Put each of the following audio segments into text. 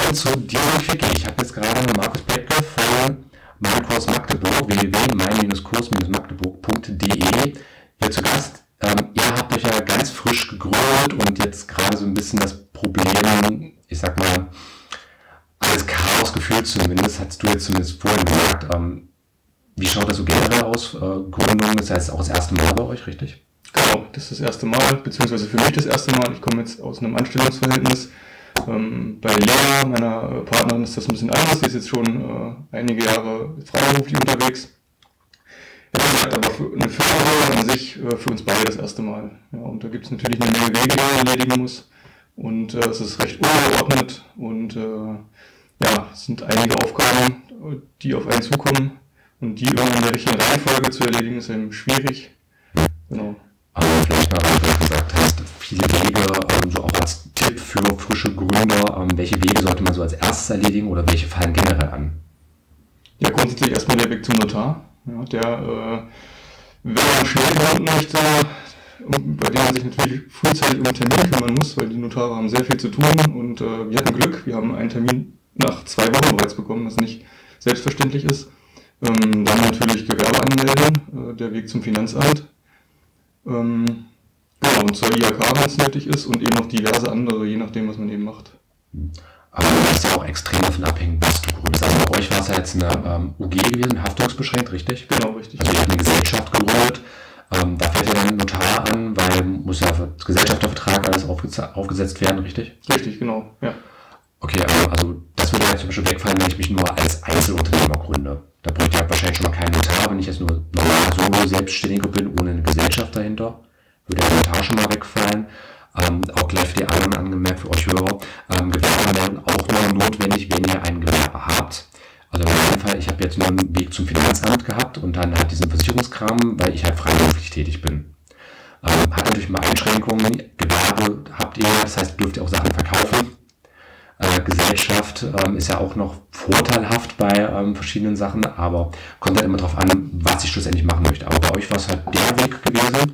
passend zu diesem Quickie. Ich habe jetzt gerade Markus Bethke von Mein Kurs Magdeburg, www.mein-kurs-magdeburg.de hier zu Gast. Ihr habt euch ja ganz frisch gegründet und jetzt gerade so ein bisschen das Problem, ich sag mal, alles Chaos gefühlt zumindest, hast du jetzt zumindest vorhin gesagt. Wie schaut das so generell aus? Gründung ist ja jetzt auch das erste Mal bei euch, richtig? Genau, das ist das erste Mal, beziehungsweise für mich das erste Mal. Ich komme jetzt aus einem Anstellungsverhältnis. Bei Lea, meiner Partnerin, ist das ein bisschen anders. Die ist jetzt schon einige Jahre freiberuflich unterwegs. Ja, aber für eine Firma an sich für uns beide das erste Mal. Ja, und da gibt es natürlich eine Menge Wege, die man erledigen muss. Und es ist recht ungeordnet und es sind einige Aufgaben, die auf einen zukommen. Und die irgendwie in der richtigen Reihenfolge zu erledigen, ist eben schwierig. Genau. Aber vielleicht mal, weil du gesagt hast, viele Wege, so auch als Tipp für frische Gründer, welche Wege sollte man so als erstes erledigen oder welche fallen generell an? Ja, grundsätzlich erstmal der Weg zum Notar. Ja, der, wenn man schnell gründen möchte, bei dem man sich natürlich frühzeitig um einen Termin kümmern muss, weil die Notare haben sehr viel zu tun und wir hatten Glück, wir haben einen Termin nach 2 Wochen bereits bekommen, was nicht selbstverständlich ist. Dann natürlich Gewerbe anmelden, der Weg zum Finanzamt. Genau, und zur IHK, wenn es nötig ist, und eben noch diverse andere, je nachdem, was man eben macht. Aber das ist ja auch extrem davon abhängig, was du gründest. Also bei euch war es ja jetzt eine UG gewesen, haftungsbeschränkt, richtig? Genau, richtig. Also ihr habt eine Gesellschaft gegründet. Da fällt ja dann ein Notar an, weil muss ja als Gesellschaftervertrag alles aufgesetzt werden, richtig? Richtig, genau, ja. Okay, also das würde ja zum Beispiel wegfallen, wenn ich mich nur als Einzelunternehmer gründe. Da bräuchte ich ja wahrscheinlich schon mal keinen Notar, wenn ich jetzt nur normal solo Selbstständiger bin, ohne eine Gesellschaft dahinter. Würde der Notar schon mal wegfallen. Auch gleich für die anderen angemerkt, für euch Hörer. Gewerbe werden auch nur notwendig, wenn ihr ein Gewerbe habt. Also in meinem Fall, ich habe jetzt nur einen Weg zum Finanzamt gehabt und dann halt diesen Versicherungskram, weil ich halt freiberuflich tätig bin. Hat natürlich mal Einschränkungen. Gewerbe habt ihr, das heißt, dürft ihr auch Sachen verkaufen. Gesellschaft ist ja auch noch vorteilhaft bei verschiedenen Sachen, aber kommt halt immer darauf an, was ich schlussendlich machen möchte. Aber bei euch war es halt der Weg gewesen.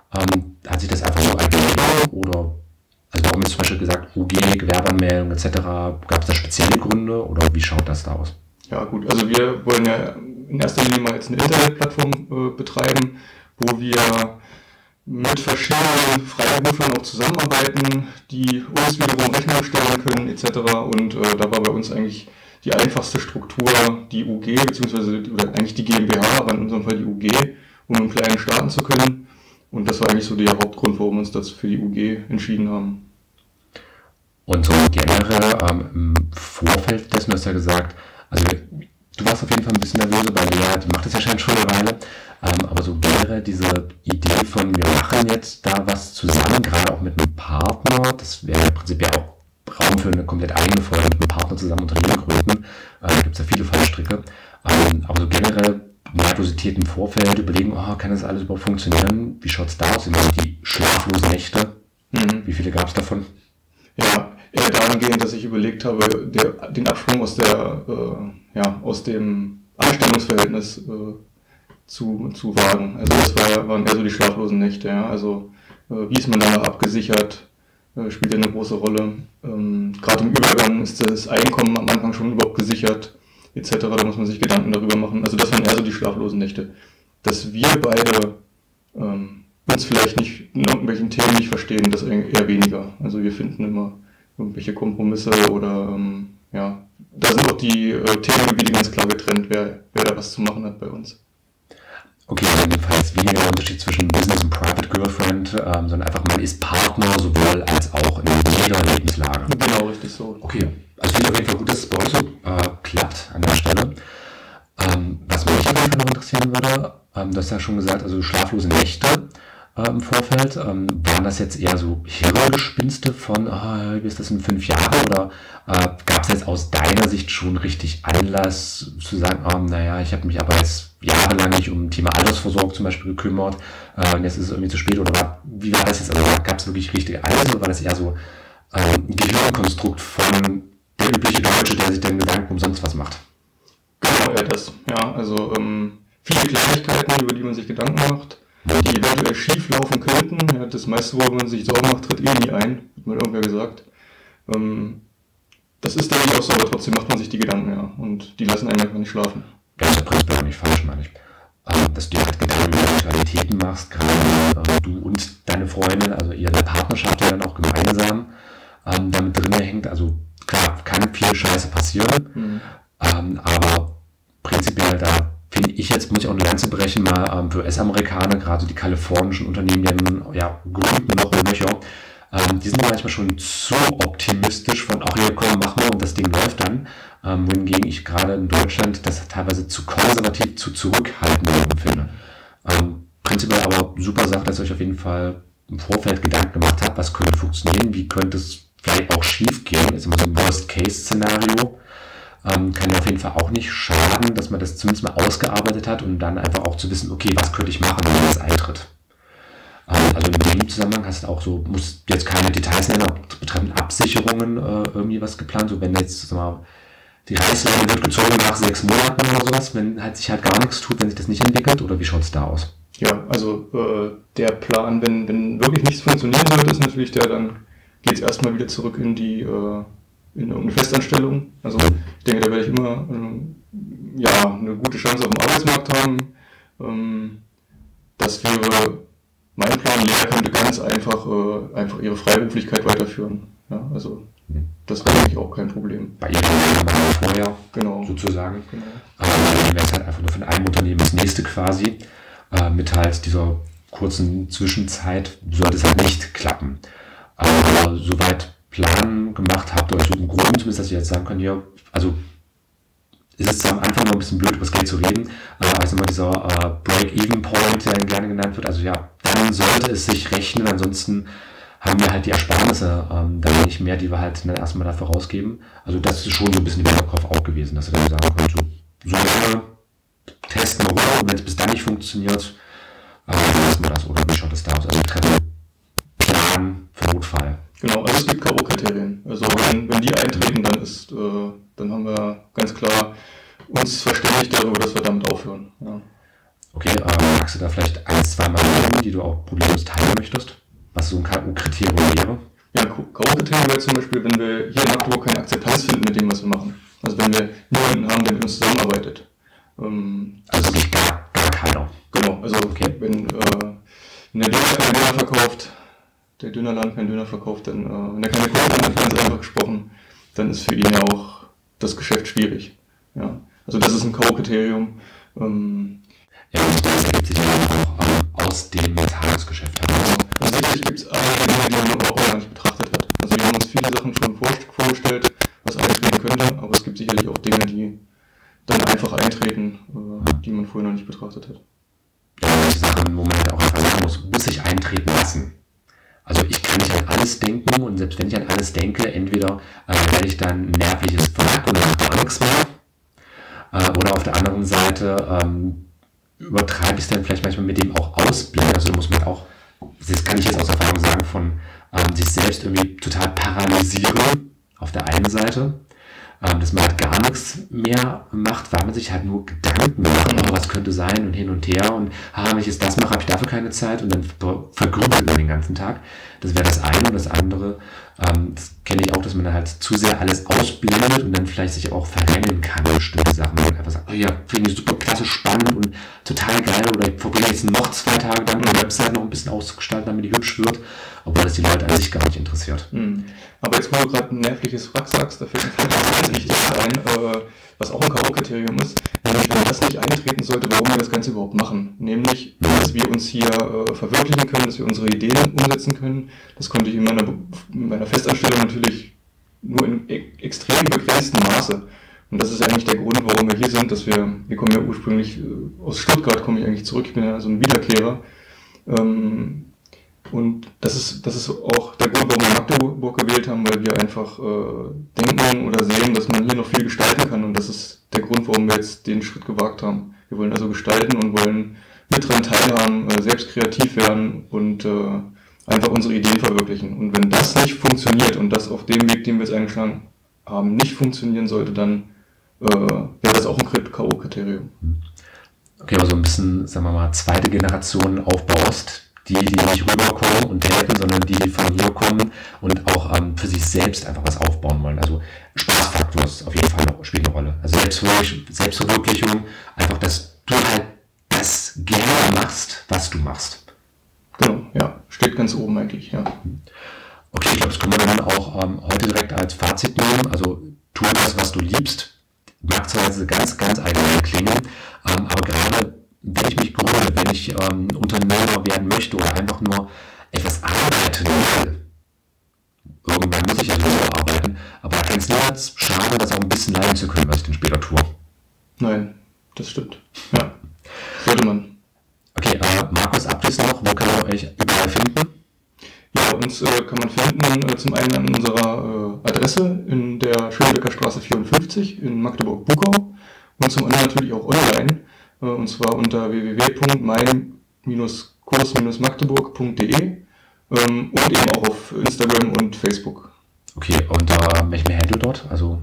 Hat sich das einfach so ergeben oder, also warum ist zum Beispiel gesagt, UG, Gewerbeanmeldung etc., gab es da spezielle Gründe oder wie schaut das da aus? Ja gut, also wir wollen ja in erster Linie mal jetzt eine Internetplattform betreiben, wo wir mit verschiedenen Freiberuflern auch zusammenarbeiten, die uns wiederum Rechnung stellen können etc. Und da war bei uns eigentlich die einfachste Struktur die UG, oder eigentlich die GmbH, aber in unserem Fall die UG, um im Kleinen starten zu können. Und das war eigentlich so der Hauptgrund, warum wir uns das für die UG entschieden haben. Und so generell im Vorfeld dessen, du hast ja gesagt, also du warst auf jeden Fall ein bisschen nervös, weil Lea, die macht das ja schon eine Weile, aber so generell diese Idee von, wir machen jetzt da was zusammen, gerade auch mit einem Partner, das wäre im Prinzip ja auch Raum für eine komplett eigene Folge, mit einem Partner zusammen Unternehmen gründen, da gibt es ja viele Fallstricke, aber so generell Nervosität im Vorfeld, überlegen, kann das alles überhaupt funktionieren, wie schaut es da aus, sind das die schlaflosen Nächte, wie viele gab es davon? Ja, eher dahingehend, dass ich überlegt habe, den Absprung aus dem Anstellungsverhältnis zu wagen. Also das waren eher so die schlaflosen Nächte. Ja. Also wie ist man danach abgesichert, spielt ja eine große Rolle. Gerade im Übergang ist das Einkommen am Anfang schon überhaupt gesichert, etc. Da muss man sich Gedanken darüber machen. Also das waren eher so die schlaflosen Nächte. Dass wir beide uns vielleicht nicht in irgendwelchen Themen nicht verstehen, das eher weniger. Also wir finden immer irgendwelche Kompromisse oder da sind auch die Themengebiete ganz klar getrennt, wer da was zu machen hat bei uns. Okay, jedenfalls weniger der Unterschied zwischen Business und Private Girlfriend, sondern einfach man ist Partner sowohl als auch in jeder Lebenslage. Genau, richtig so. Okay, also finde ich auf jeden Fall gut, dass es bei euch so klappt an der Stelle. Was mich auf jeden Fall noch interessieren würde, du hast ja schon gesagt, also schlaflose Nächte im Vorfeld, waren das jetzt eher so Hirngespinste von, wie ist das in 5 Jahren oder gab es jetzt aus deiner Sicht schon richtig Anlass zu sagen, ich habe mich aber jetzt jahrelang nicht um Thema Altersvorsorge zum Beispiel gekümmert, und jetzt ist es irgendwie zu spät oder wie war das jetzt, also gab es wirklich richtige Anlässe oder war das eher so ein Gehirnkonstrukt von der übliche Deutsche, der sich dann Gedanken um sonst was macht? Genau, also viele Kleinigkeiten, über die man sich Gedanken macht, die eventuell schief laufen könnten. Ja, das meiste, worüber man sich Sorgen macht, tritt nie ein, hat mal irgendwer gesagt. Das ist, denke ich, auch so, aber trotzdem macht man sich die Gedanken, ja. Und die lassen einen einfach nicht schlafen. Das ist ja prinzipiell auch nicht falsch, meine ich. Dass du dir halt Gedanken über Sexualitäten machst, gerade du und deine Freundin, also ihr in der Partnerschaft ja dann auch gemeinsam damit drin hängt. Also klar, kann viel Scheiße passieren, aber prinzipiell da finde ich jetzt, muss ich auch eine Lanze brechen, mal für US-Amerikaner, gerade so die kalifornischen Unternehmen, die haben ja gründen noch und nöcher. Die sind manchmal schon zu optimistisch von, ach ja, komm, mach mal und das Ding läuft dann. Wohingegen ich gerade in Deutschland das teilweise zu konservativ, zu zurückhaltend empfinde. Prinzipiell aber super Sache, dass ihr euch auf jeden Fall im Vorfeld Gedanken gemacht habt, was könnte funktionieren, wie könnte es vielleicht auch schief gehen. Ist immer so ein Worst-Case-Szenario. Kann ja auf jeden Fall auch nicht schaden, dass man das zumindest mal ausgearbeitet hat und dann einfach auch zu wissen, okay, was könnte ich machen, wenn das eintritt. Also in dem Zusammenhang hast du auch so, musst jetzt keine Details nennen, aber betreffend Absicherungen irgendwie was geplant, so wenn jetzt, sag mal, die Reißleine wird gezogen nach 6 Monaten oder sowas, wenn halt sich halt gar nichts tut, wenn sich das nicht entwickelt, oder wie schaut es da aus? Ja, also der Plan, wenn wirklich nichts funktionieren sollte, ist natürlich dann geht es erstmal wieder zurück in eine Festanstellung. Also ich denke, da werde ich immer eine gute Chance auf dem Arbeitsmarkt haben. Das wäre mein Plan. Lea könnte ganz einfach ihre Freiberuflichkeit weiterführen. Ja, also das wäre eigentlich auch kein Problem. Bei ihr war vorher, genau, sozusagen. Genau. Dann wäre es halt einfach nur von einem Unternehmen das nächste quasi. Mit halt dieser kurzen Zwischenzeit sollte es halt nicht klappen. Aber soweit Plan gemacht habt ihr euch so im Groben zumindest, dass ihr jetzt sagen könnt, ja, also es ist am Anfang noch ein bisschen blöd, über das Geld zu reden, also immer dieser Break-Even-Point, der gerne genannt wird, also ja, dann sollte es sich rechnen, ansonsten haben wir halt die Ersparnisse dann nicht mehr, die wir halt dann erstmal dafür rausgeben. Also das ist schon so ein bisschen im Hinterkopf auch gewesen, dass ihr dann sagen könnt, so lange testen wir rum und wenn es bis dann nicht funktioniert, lassen wir das, oder wie schaut das da aus? Also Plan für Notfall. Genau, also es gibt K.O.-Kriterien. Also wenn die eintreten, dann haben wir ganz klar uns verständigt darüber, dass wir damit aufhören. Ja. Okay, magst du da vielleicht 1-2 Mal nennen, die du auch problemlos teilen möchtest? Was so ein K.O.-Kriterium wäre? Ja, K.O.-Kriterium wäre zum Beispiel, wenn wir hier in Magdeburg keine Akzeptanz finden mit dem, was wir machen. Also wenn wir niemanden haben, der mit uns zusammenarbeitet. Also wirklich gar keiner. Genau, also okay. Wenn der Döner keinen Döner verkauft, der Dönerladen keinen Döner verkauft, dann, wenn er keine Kunden hat, ganz einfach gesprochen, dann ist für ihn ja auch das Geschäft schwierig. Ja, also das ist ein K.O.-Kriterium. Ja, und das ergibt sich auch aus dem Tagesgeschäft heraus. Also sicherlich gibt es einige Dinge, die man auch gar nicht betrachtet hat. Also wir haben uns viele Sachen schon vorgestellt, was eintreten könnte, aber es gibt sicherlich auch Dinge, die dann einfach eintreten, die man vorher noch nicht betrachtet hat. Ja, manche Sachen, wo man halt auch einfach sagen muss ich eintreten lassen. Also ich kann nicht an alles denken und selbst wenn ich an alles denke, entweder werde ich dann ein nerviges Wrack und mache gar nichts mehr. Oder auf der anderen Seite übertreibe ich es dann vielleicht manchmal mit dem auch ausblenden. Also muss man auch, das kann ich jetzt aus Erfahrung sagen, von sich selbst irgendwie total paralysieren auf der einen Seite. Dass man halt gar nichts mehr macht, weil man sich halt nur Gedanken macht, was könnte sein und hin und her und wenn ich jetzt das mache, habe ich dafür keine Zeit und dann vergrübelt man den ganzen Tag. Das wäre das eine und das andere, das kenne ich auch, dass man halt zu sehr alles ausblendet und dann vielleicht sich auch verrennen kann in bestimmte Sachen. Man einfach sagt, oh ja, finde ich super klasse, spannend und total geil oder ich verbringe jetzt noch 2 Tage damit, die Website noch ein bisschen auszugestalten, damit die hübsch wird, obwohl das die Leute an sich gar nicht interessiert. Aber jetzt, wo du gerade ein nervliches Wrack sagst, da fällt mir was ganz Wichtiges ein, was auch ein K.O.-Kriterium ist, nämlich wenn das nicht eintreten sollte, warum wir das Ganze überhaupt machen. Nämlich, dass wir uns hier verwirklichen können, dass wir unsere Ideen umsetzen können. Das konnte ich in meiner Festanstellung natürlich nur in extrem begrenztem Maße. Und das ist eigentlich der Grund, warum wir hier sind, wir kommen ja ursprünglich aus Stuttgart, komme ich eigentlich zurück, ich bin ja so ein Wiederkehrer. Und das ist auch der Grund, warum wir Magdeburg gewählt haben, weil wir einfach denken oder sehen, dass man hier noch viel gestalten kann. Und das ist der Grund, warum wir jetzt den Schritt gewagt haben. Wir wollen also gestalten und wollen mit dran teilhaben, selbst kreativ werden und einfach unsere Ideen verwirklichen. Und wenn das nicht funktioniert und das auf dem Weg, den wir jetzt eingeschlagen haben, nicht funktionieren sollte, dann wäre das auch ein K.O.-Kriterium. Okay, aber so ein bisschen, sagen wir mal, zweite Generation aufbaust, die nicht rüberkommen und helfen, sondern die von hier kommen und auch für sich selbst einfach was aufbauen wollen. Also Spaßfaktor ist auf jeden Fall spielt eine Rolle. Also Selbstverwirklichung, einfach, dass du halt das gerne machst, was du machst. Genau, ja, steht ganz oben eigentlich, ja. Okay, ich glaube, das können wir dann auch heute direkt als Fazit nehmen. Also tu das, was du liebst. Mag zwar ganz, ganz allgemein klingen, aber gerade wenn ich mich gründe, wenn ich Unternehmer werden möchte oder einfach nur etwas arbeiten will, irgendwann muss ich ja sowieso arbeiten, aber da kann es niemals schaden, das auch ein bisschen leiden zu können, was ich dann später tue. Nein, das stimmt. Ja, sollte man. Okay, Markus, Abriss noch, wo kann man euch überall finden? Ja, uns kann man finden zum einen an unserer Adresse in der Schönebecker Straße 54 in Magdeburg-Buckau und zum anderen natürlich auch online, und zwar unter www.mein-kurs-magdeburg.de und eben auch auf Instagram und Facebook. Okay, und welchen Handle dort? Also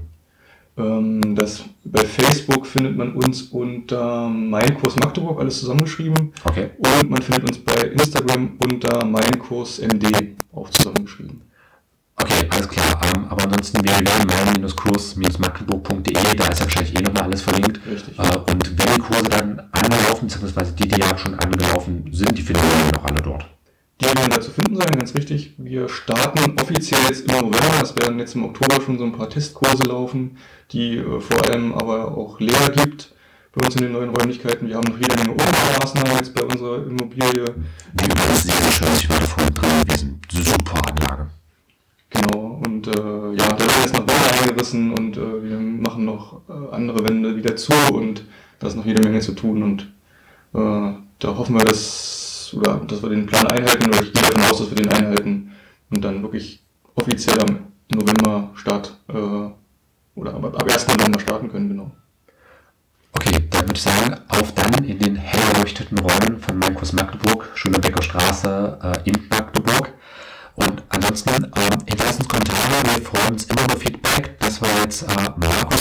bei Facebook findet man uns unter Mein Kurs Magdeburg, alles zusammengeschrieben. Okay. Und man findet uns bei Instagram unter Mein Kurs MD, auch zusammengeschrieben. Okay, alles klar. Aber ansonsten www.mein-kurs-magdeburg.de, da ist ja wahrscheinlich nochmal alles verlinkt. Richtig. Und wenn die Kurse dann angelaufen, beziehungsweise die ja schon angelaufen sind, die finden wir noch alle dort. Die werden da zu finden sein, ganz richtig. Wir starten offiziell jetzt im November. Es werden jetzt im Oktober schon so ein paar Testkurse laufen, die vor allem aber auch Lehrer gibt bei uns in den neuen Räumlichkeiten. Wir haben noch jede Menge Umbaumaßnahmen jetzt bei unserer Immobilie. Wie übrigens sehr schön, ich war da vorhin drin gewesen. Super Anlage. Genau, und da werden jetzt noch Wände eingerissen und wir machen noch andere Wände wieder zu und da ist noch jede Menge zu tun und da hoffen wir, dass wir den Plan einhalten, oder ich gehe davon aus, dass wir den einhalten und dann wirklich offiziell am November oder ab 1. November starten können, genau. Okay, dann würde ich sagen, auf dann in den hell erleuchteten Räumen von Mein Kurs Magdeburg, Schönebecker Straße in Magdeburg. Und ansonsten hinterlasst uns Kommentare, wir freuen uns immer über Feedback. Das war jetzt Markus